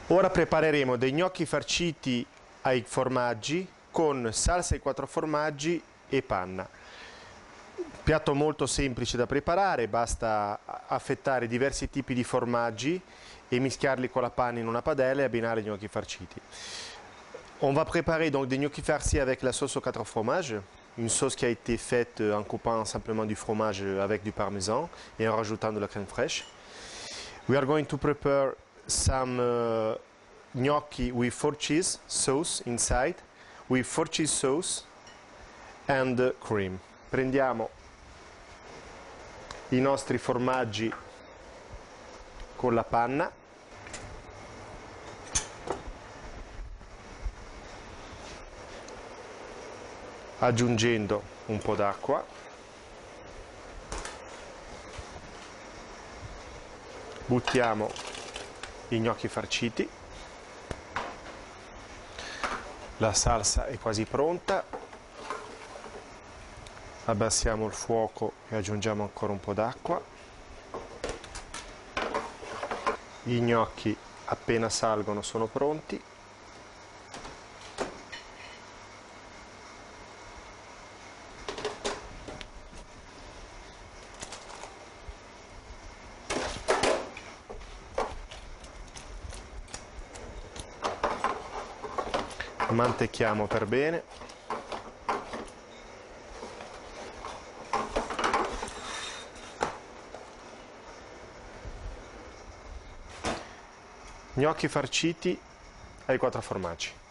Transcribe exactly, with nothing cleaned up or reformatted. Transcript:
Ora prepareremo dei gnocchi farciti ai formaggi con salsa ai quattro formaggi e panna. Piatto molto semplice da preparare, basta affettare diversi tipi di formaggi et mischiarli con la panna in una padella et abbinare gli gnocchi farciti. On va préparer donc des gnocchi farcis avec la sauce aux quatre fromages, une sauce qui a été faite en coupant simplement du fromage avec du parmesan et en rajoutant de la crème fraîche. We are going to prepare some uh, gnocchi with four cheese sauce inside, with four cheese sauce and uh, cream. Prendiamo i nostri formaggi con la panna, aggiungendo un po' d'acqua, buttiamo i gnocchi farciti, la salsa è quasi pronta, abbassiamo il fuoco e aggiungiamo ancora un po' d'acqua, i gnocchi appena salgono sono pronti. Mantechiamo per bene. Gnocchi farciti ai quattro formaggi.